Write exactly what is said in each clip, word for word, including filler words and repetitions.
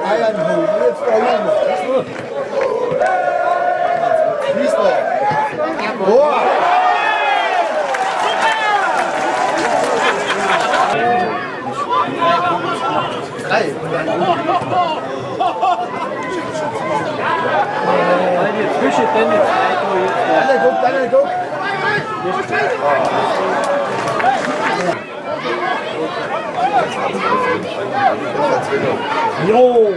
Bayern holen. Jetzt da Wiesbaden. Oh! Drei. Zwischen den zwei. Alle guckt, alle guckt. Jo!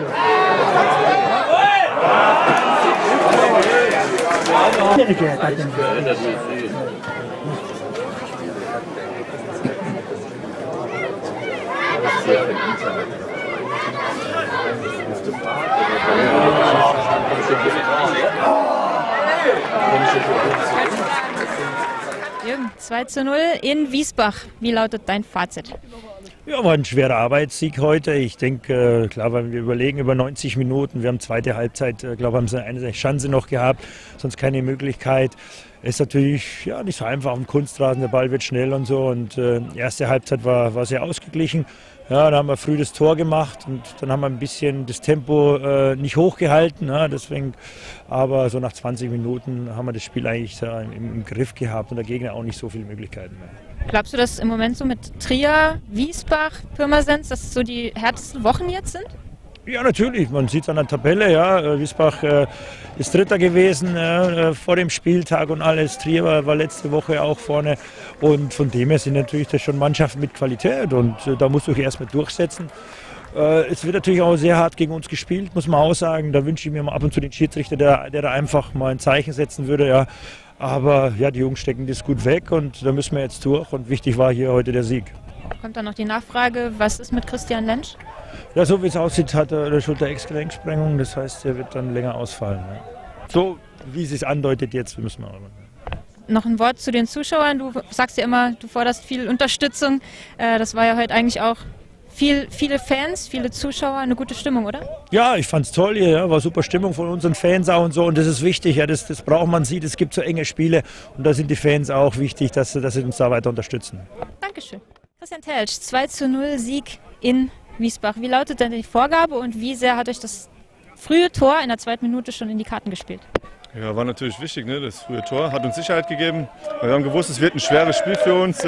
Jürgen, zwei zu null in Wiesbach. Wie lautet dein Fazit? Ja, war ein schwerer Arbeitssieg heute. Ich denke, klar, wenn wir überlegen über neunzig Minuten, wir haben zweite Halbzeit, glaube haben sie eine Chance noch gehabt, sonst keine Möglichkeit. Ist natürlich ja, nicht so einfach auf dem Kunstrasen, der Ball wird schnell und so. Und äh, erste Halbzeit war, war sehr ausgeglichen. Ja, da haben wir früh das Tor gemacht und dann haben wir ein bisschen das Tempo äh, nicht hochgehalten. Ja, deswegen, aber so nach zwanzig Minuten haben wir das Spiel eigentlich äh, im, im Griff gehabt und der Gegner auch nicht so viele Möglichkeiten mehr. Glaubst du, dass im Moment so mit Trier, Wiesbach, Pirmasens, dass so die härtesten Wochen jetzt sind? Ja, natürlich. Man sieht es an der Tabelle. Ja. Wiesbach äh, ist Dritter gewesen äh, vor dem Spieltag und alles. Trier war, war letzte Woche auch vorne. Und von dem her sind natürlich das schon Mannschaften mit Qualität. Und äh, da musst du dich erstmal durchsetzen. Äh, es wird natürlich auch sehr hart gegen uns gespielt, muss man auch sagen. Da wünsche ich mir mal ab und zu den Schiedsrichter, der, der da einfach mal ein Zeichen setzen würde. Ja. Aber ja, die Jungs stecken das gut weg und da müssen wir jetzt durch. Und wichtig war hier heute der Sieg. Kommt dann noch die Nachfrage, was ist mit Christian Lentsch? Ja, so wie es aussieht, hat er eine Schulter-Ex-Gelenksprengung. Das heißt, er wird dann länger ausfallen. Ja. So wie es sich andeutet jetzt, müssen wir aber. Noch ein Wort zu den Zuschauern. Du sagst ja immer, du forderst viel Unterstützung. Das war ja heute eigentlich auch viel, viele Fans, viele Zuschauer, eine gute Stimmung, oder? Ja, ich fand's toll hier. Ja. War super Stimmung von unseren Fans auch und so. Und das ist wichtig. Ja. Das, das braucht man sieht. Es gibt so enge Spiele und da sind die Fans auch wichtig, dass, dass sie uns da weiter unterstützen. Dankeschön. Christian Teltsch, zwei zu null Sieg in Wiesbach. Wie lautet denn die Vorgabe und wie sehr hat euch das frühe Tor in der zweiten Minute schon in die Karten gespielt? Ja, war natürlich wichtig, ne? Das frühe Tor hat uns Sicherheit gegeben. Wir haben gewusst, es wird ein schweres Spiel für uns.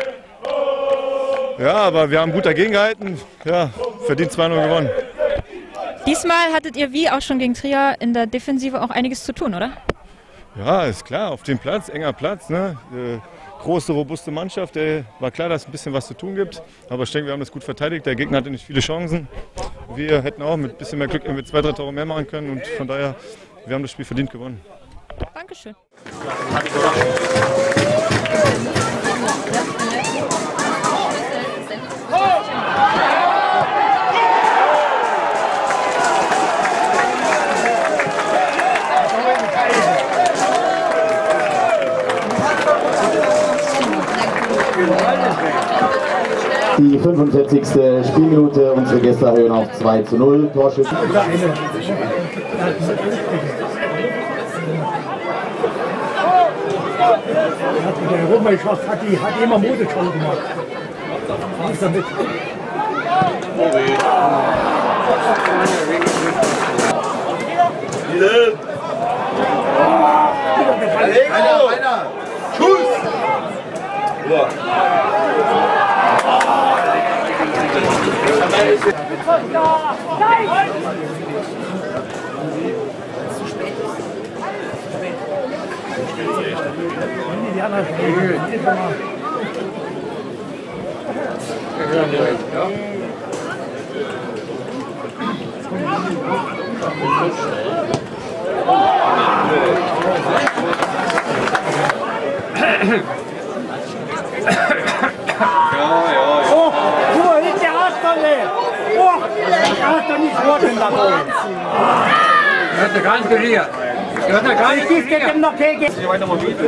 Ja, aber wir haben gut dagegen gehalten. Ja, verdient zwei null gewonnen. Diesmal hattet ihr wie auch schon gegen Trier in der Defensive auch einiges zu tun, oder? Ja, ist klar, auf dem Platz, enger Platz, ne? Große, robuste Mannschaft. Der war klar, dass es ein bisschen was zu tun gibt. Aber ich denke, wir haben das gut verteidigt. Der Gegner hatte nicht viele Chancen. Wir hätten auch mit ein bisschen mehr Glück mit zwei, drei Tore mehr machen können. Und von daher, wir haben das Spiel verdient gewonnen. Dankeschön. Die fünfundvierzigste Spielminute, unsere Gäste erhöhen auf zwei zu null. Torschütze. Der Europameisterschaft hat, die, hat immer Modeschau gemacht. Was ist damit? Einer, einer! Schuss! Ja. Oh, guck mal, nicht der Arschballe! Oh, der hat doch nicht vor dem Lago. Er hat ja gar nicht geriert. Er hat ja gar nicht geriert. Ich gebe ihm noch Keke. Ich weiter mal bieten.